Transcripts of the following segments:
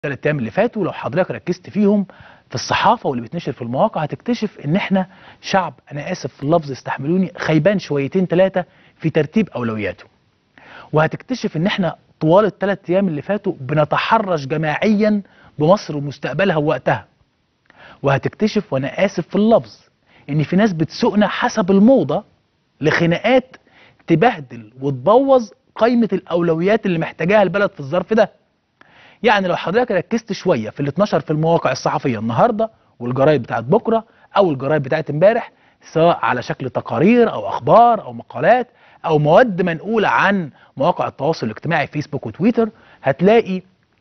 ال3 ايام اللي فاتوا لو حضرتك ركزت فيهم في الصحافه واللي بتنشر في المواقع هتكتشف ان احنا شعب، انا اسف في اللفظ استحملوني، خيبان شويتين 3 في ترتيب اولوياته. وهتكتشف ان احنا طوال ال3 ايام اللي فاتوا بنتحرش جماعيا بمصر ومستقبلها ووقتها. وهتكتشف وانا اسف في اللفظ ان في ناس بتسوقنا حسب الموضه لخناقات تبهدل وتبوظ قائمه الاولويات اللي محتاجاها البلد في الظرف ده. يعني لو حضرتك ركزت شويه في اللي اتنشر في المواقع الصحفيه النهارده والجرايد بتاعت بكره او الجرايد بتاعت امبارح، سواء على شكل تقارير او اخبار او مقالات او مواد منقوله عن مواقع التواصل الاجتماعي فيسبوك وتويتر، هتلاقي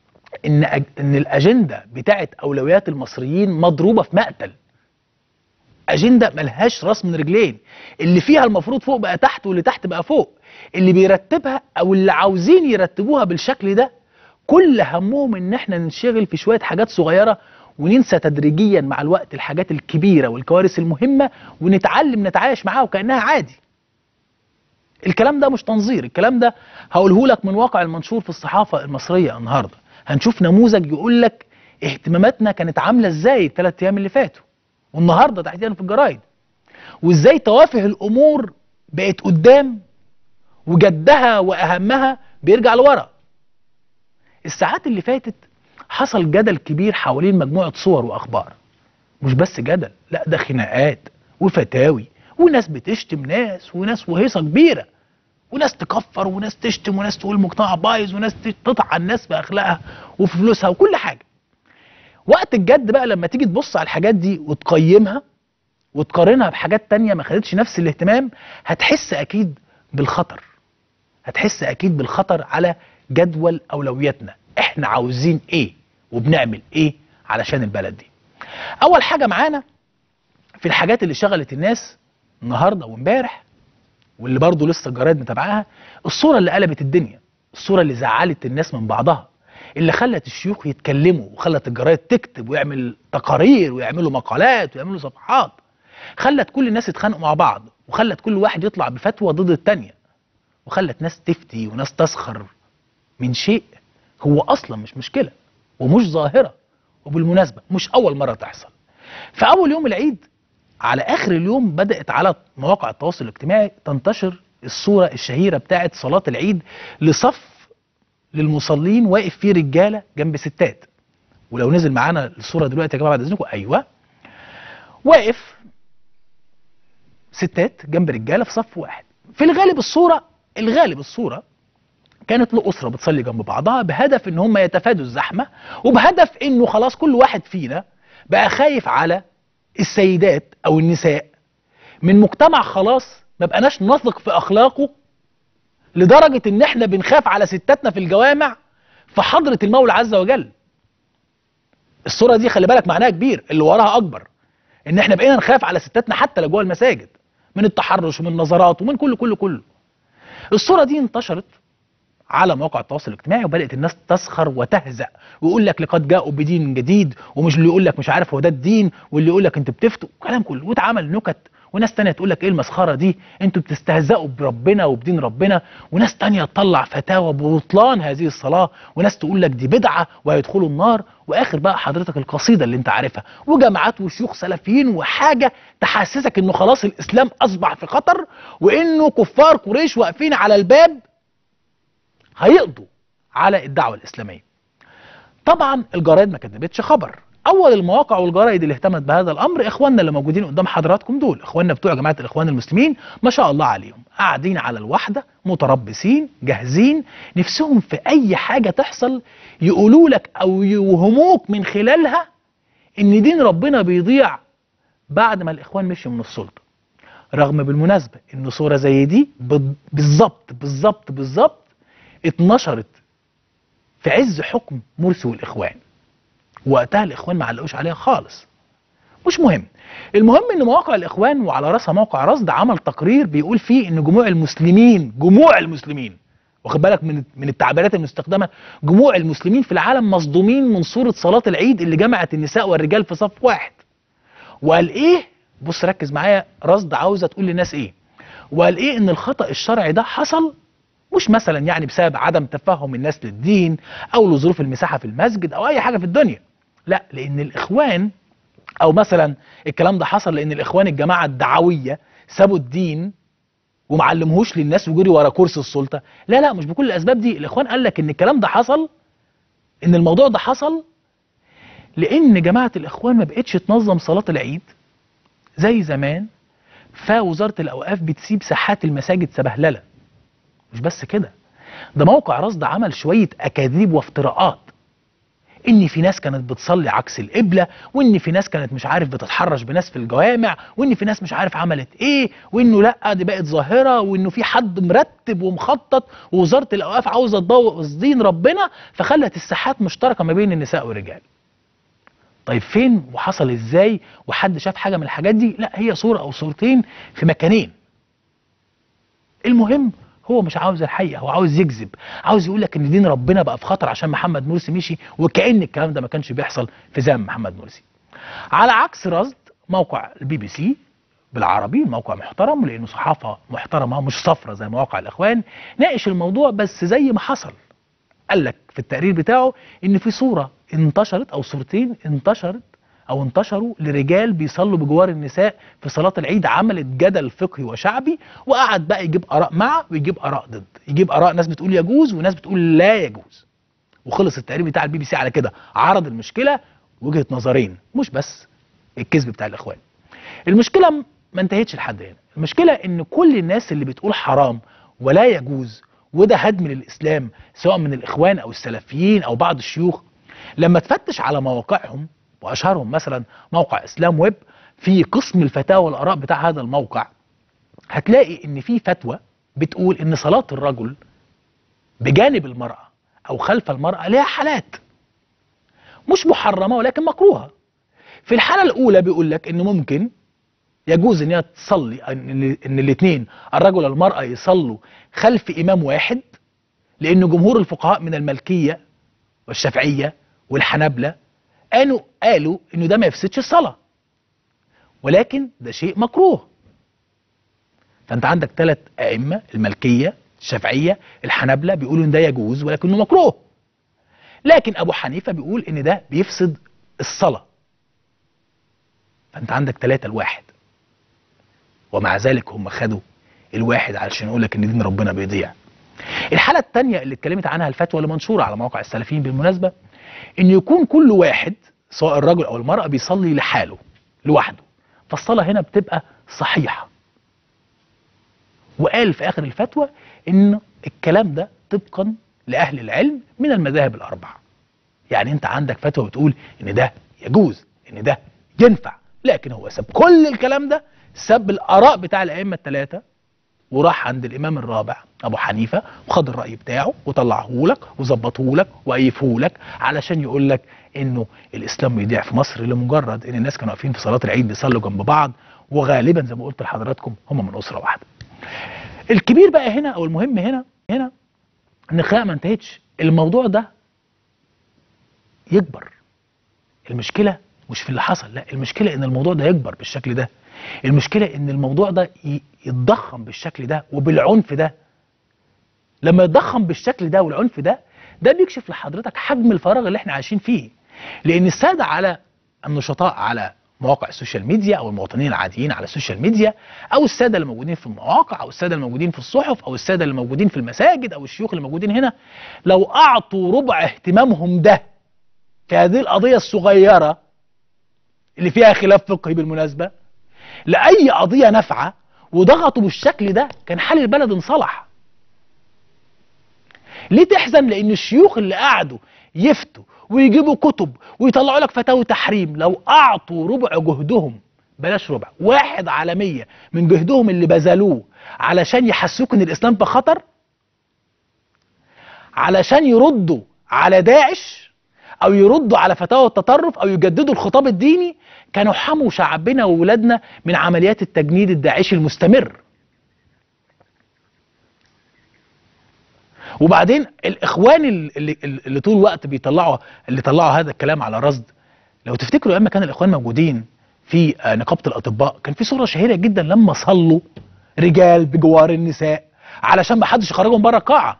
ان الاجنده بتاعت اولويات المصريين مضروبه في مقتل. اجنده ملهاش راس من رجلين، اللي فيها المفروض فوق بقى تحت واللي تحت بقى فوق. اللي بيرتبها او اللي عاوزين يرتبوها بالشكل ده كل همهم ان احنا ننشغل في شويه حاجات صغيره وننسى تدريجيا مع الوقت الحاجات الكبيره والكوارث المهمه ونتعلم نتعايش معاها وكانها عادي. الكلام ده مش تنظير، الكلام ده هقوله لك من واقع المنشور في الصحافه المصريه النهارده. هنشوف نموذج يقول لك اهتماماتنا كانت عامله ازاي ال3 ايام اللي فاتوا والنهارده تحديدا في الجرايد، وازاي توافه الامور بقت قدام وجدها واهمها بيرجع لورا. الساعات اللي فاتت حصل جدل كبير حوالين مجموعه صور واخبار. مش بس جدل، لا ده خناقات وفتاوي وناس بتشتم ناس وناس وهيصه كبيره وناس تكفر وناس تشتم وناس تقول مجتمع بايظ وناس تطعن الناس في اخلاقها وفي فلوسها وكل حاجه. وقت الجد بقى لما تيجي تبص على الحاجات دي وتقيمها وتقارنها بحاجات تانية ما خدتش نفس الاهتمام، هتحس اكيد بالخطر. هتحس اكيد بالخطر على جدول اولوياتنا، احنا عاوزين ايه وبنعمل ايه علشان البلد دي. اول حاجه معانا في الحاجات اللي شغلت الناس النهارده وامبارح واللي برضه لسه الجرايد متابعاها، الصوره اللي قلبت الدنيا، الصوره اللي زعلت الناس من بعضها، اللي خلت الشيوخ يتكلموا وخلت الجرايد تكتب ويعمل تقارير ويعملوا مقالات ويعملوا صفحات، خلت كل الناس يتخانقوا مع بعض وخلت كل واحد يطلع بفتوى ضد التانية، وخلت ناس تفتي وناس تسخر من شيء هو اصلا مش مشكله ومش ظاهره، وبالمناسبه مش اول مره تحصل. في اول يوم العيد على اخر اليوم بدات على مواقع التواصل الاجتماعي تنتشر الصوره الشهيره بتاعت صلاه العيد لصف للمصلين واقف فيه رجاله جنب ستات. ولو نزل معانا الصوره دلوقتي يا جماعه بعد اذنكم، ايوه، واقف ستات جنب رجاله في صف واحد. في الغالب الصوره كانت لأسرة بتصلي جنب بعضها بهدف ان هم يتفادوا الزحمة، وبهدف انه خلاص كل واحد فينا بقى خايف على السيدات او النساء من مجتمع خلاص ما بقناش نثق في اخلاقه لدرجة ان احنا بنخاف على ستاتنا في الجوامع في حضرة المولى عز وجل. الصورة دي خلي بالك معناها كبير، اللي وراها اكبر، ان احنا بقينا نخاف على ستاتنا حتى لو جوه المساجد من التحرش ومن النظرات ومن كله. الصورة دي انتشرت على مواقع التواصل الاجتماعي وبدات الناس تسخر وتهزأ ويقول لك لقد جاءوا بدين جديد، ومش اللي يقول لك مش عارف هو ده الدين واللي يقول لك انتوا بتفتوا كلام كله، واتعمل نكت وناس تانية تقول لك ايه المسخره دي، انتوا بتستهزئوا بربنا وبدين ربنا، وناس تانية تطلع فتاوى ببطلان هذه الصلاه، وناس تقول لك دي بدعه وهيدخلوا النار، واخر بقى حضرتك القصيده اللي انت عارفها، وجماعات وشيوخ سلفيين وحاجه تحسسك انه خلاص الاسلام اصبح في خطر وانه كفار قريش واقفين على الباب هيقضوا على الدعوة الإسلامية. طبعا الجرايد ما كتبتش خبر. أول المواقع والجرايد اللي اهتمت بهذا الأمر إخواننا اللي موجودين قدام حضراتكم دول، إخواننا بتوع جماعة الإخوان المسلمين، ما شاء الله عليهم، قاعدين على الوحدة متربصين جاهزين، نفسهم في أي حاجة تحصل يقولوا لك أو يوهموك من خلالها إن دين ربنا بيضيع بعد ما الإخوان مشوا من السلطة. رغم بالمناسبة إن صورة زي دي بالظبط اتنشرت في عز حكم مرسي والإخوان، وقتها الإخوان ما علقوش عليها خالص. مش مهم، المهم ان مواقع الإخوان وعلى راسها موقع رصد عمل تقرير بيقول فيه ان جموع المسلمين واخد بالك من التعبيرات المستخدمة، جموع المسلمين في العالم مصدومين من صورة صلاة العيد اللي جمعت النساء والرجال في صف واحد. وقال ايه؟ بص ركز معايا، رصد عاوزة تقول للناس ايه، وقال ايه؟ ان الخطأ الشرعي ده حصل مش مثلا يعني بسبب عدم تفهم الناس للدين او لظروف المساحه في المسجد او اي حاجه في الدنيا، لا، لان الاخوان او مثلا الكلام ده حصل لان الاخوان الجماعه الدعويه سابوا الدين ومعلمهوش للناس وجري ورا كرسي السلطه. لا لا، مش بكل الاسباب دي. الاخوان قال لك ان الكلام ده حصل، ان الموضوع ده حصل لان جماعه الاخوان ما بقتش تنظم صلاه العيد زي زمان، فوزاره الاوقاف بتسيب ساحات المساجد سبهلله. مش بس كده، ده موقع رصد عمل شويه اكاذيب وافتراءات، ان في ناس كانت بتصلي عكس القبله، وان في ناس كانت مش عارف بتتحرش بناس في الجوامع، وان في ناس مش عارف عملت ايه، وانه لا دي بقت ظاهره، وانه في حد مرتب ومخطط، ووزاره الاوقاف عاوزه تبوظ دين ربنا فخلت الساحات مشتركه ما بين النساء والرجال. طيب فين وحصل ازاي وحد شاف حاجه من الحاجات دي؟ لا، هي صوره او صورتين في مكانين. المهم هو مش عاوز الحقيقه، هو عاوز يكذب، عاوز يقول لك ان دين ربنا بقى في خطر عشان محمد مرسي مشي، وكأن الكلام ده ما كانش بيحصل في زمن محمد مرسي. على عكس رصد موقع البي بي سي بالعربي، موقع محترم لانه صحافه محترمه مش صفرة زي مواقع الاخوان، ناقش الموضوع بس زي ما حصل. قال لك في التقرير بتاعه ان في صوره انتشرت او صورتين انتشروا لرجال بيصلوا بجوار النساء في صلاة العيد، عملت جدل فقهي وشعبي، وقعد بقى يجيب آراء مع ويجيب آراء ضد، يجيب آراء ناس بتقول يجوز وناس بتقول لا يجوز. وخلص التقرير بتاع البي بي سي على كده، عرض المشكلة وجهة نظرين، مش بس الكذب بتاع الإخوان. المشكلة ما انتهتش لحد هنا، المشكلة ان كل الناس اللي بتقول حرام ولا يجوز وده هدم للإسلام سواء من الإخوان أو السلفيين أو بعض الشيوخ، لما تفتش على مواقعهم واشهرهم مثلا موقع اسلام ويب، في قسم الفتاوى والاراء بتاع هذا الموقع هتلاقي ان في فتوى بتقول ان صلاة الرجل بجانب المرأة او خلف المرأة لها حالات مش محرمة ولكن مكروهة. في الحالة الاولى بيقول لك ان ممكن يجوز ان هي تصلي، ان الاثنين الرجل والمرأة يصلوا خلف امام واحد، لان جمهور الفقهاء من المالكية والشافعية والحنابلة قالوا انه ده ما يفسدش الصلاة، ولكن ده شيء مكروه. فانت عندك 3 ائمة، المالكية الشافعية الحنابلة، بيقولوا ان ده يجوز ولكنه مكروه. لكن ابو حنيفة بيقول ان ده بيفسد الصلاة. فانت عندك 3 لواحد، ومع ذلك هم خدوا الواحد علشان يقول لك ان دين ربنا بيضيع. الحالة الثانية اللي اتكلمت عنها الفتوى اللي منشورة على موقع السلفيين بالمناسبة، ان يكون كل واحد سواء الرجل او المرأة بيصلي لحاله لوحده، فالصلاة هنا بتبقى صحيحة. وقال في اخر الفتوى ان الكلام ده طبقا لاهل العلم من المذاهب الاربعة. يعني انت عندك فتوى بتقول ان ده يجوز، ان ده ينفع، لكن هو ساب كل الكلام ده، ساب الاراء بتاع الائمة ال3 وراح عند الامام الرابع ابو حنيفة وخد الرأي بتاعه وطلعه لك وظبطه لك وقيفه لك علشان يقول لك انه الاسلام بيضيع في مصر لمجرد ان الناس كانوا واقفين في صلاة العيد بيصلوا جنب بعض، وغالبا زي ما قلت لحضراتكم هم من اسرة واحدة. الكبير بقى هنا او المهم هنا ان الخناقه ما انتهتش، الموضوع ده يكبر. المشكلة مش في اللي حصل، لا، المشكلة ان الموضوع ده يكبر بالشكل ده، المشكلة ان الموضوع ده يتضخم بالشكل ده وبالعنف ده. لما يتضخم بالشكل ده والعنف ده بيكشف لحضرتك حجم الفراغ اللي احنا عايشين فيه. لان السادة على النشطاء على مواقع السوشيال ميديا او المواطنين العاديين على السوشيال ميديا او السادة اللي موجودين في المواقع او السادة اللي موجودين في الصحف او السادة اللي موجودين في المساجد او الشيوخ اللي موجودين هنا، لو اعطوا ربع اهتمامهم ده في هذه القضية الصغيرة اللي فيها خلاف فقهي بالمناسبة لأي قضية نافعة وضغطوا بالشكل ده، كان حال البلد انصلح. ليه تحزن؟ لأن الشيوخ اللي قعدوا يفتوا ويجيبوا كتب ويطلعوا لك فتاوى تحريم، لو أعطوا ربع جهدهم، بلاش ربع، 1/100 من جهدهم اللي بذلوه علشان يحسوك ان الإسلام في خطر، علشان يردوا على داعش او يردوا على فتاوى التطرف او يجددوا الخطاب الديني، كانوا حموا شعبنا وولادنا من عمليات التجنيد الداعشي المستمر. وبعدين الاخوان اللي طول الوقت طلعوا هذا الكلام على رصد، لو تفتكروا اما كان الاخوان موجودين في نقابة الاطباء، كان في صورة شهيرة جدا لما صلوا رجال بجوار النساء علشان ما حدش يخرجهم بره القاعه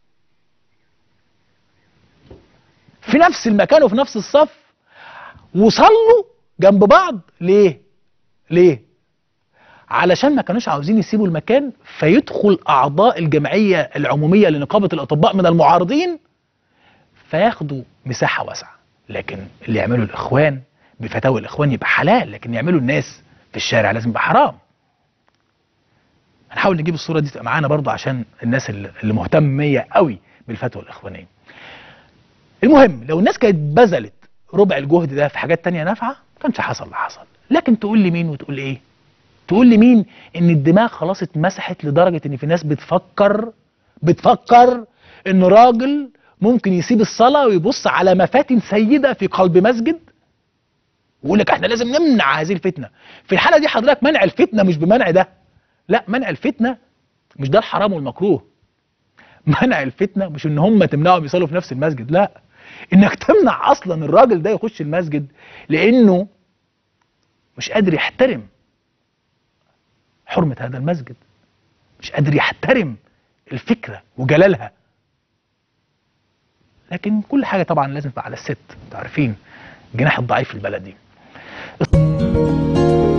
في نفس المكان وفي نفس الصف، وصلوا جنب بعض. ليه؟ علشان ما كانوش عاوزين يسيبوا المكان فيدخل اعضاء الجمعيه العموميه لنقابه الاطباء من المعارضين فياخدوا مساحه واسعه. لكن اللي يعمله الاخوان بفتاوى الاخوان يبقى حلال، لكن يعمله الناس في الشارع لازم يبقى حرام. هنحاول نجيب الصوره دي تبقى معانا برضه عشان الناس اللي مهتميه قوي بالفتوى الاخوانيه. المهم لو الناس كانت بذلت ربع الجهد ده في حاجات تانية نافعه ما كانش حصل اللي حصل. لكن تقول لي مين وتقول ايه؟ تقول لي مين ان الدماغ خلاص اتمسحت لدرجه ان في ناس بتفكر ان راجل ممكن يسيب الصلاه ويبص على مفاتن سيده في قلب مسجد ويقول لك احنا لازم نمنع هذه الفتنه. في الحاله دي حضرتك منع الفتنه مش بمنع ده، لا، منع الفتنه مش ده الحرام والمكروه. منع الفتنه مش ان هم تمنعهم يصلوا في نفس المسجد، لا، انك تمنع اصلا الراجل ده يخش المسجد لانه مش قادر يحترم حرمه هذا المسجد، مش قادر يحترم الفكره وجلالها. لكن كل حاجه طبعا لازم تبقى على الست، انتوا عارفين الجناح الضعيف في البلد دي.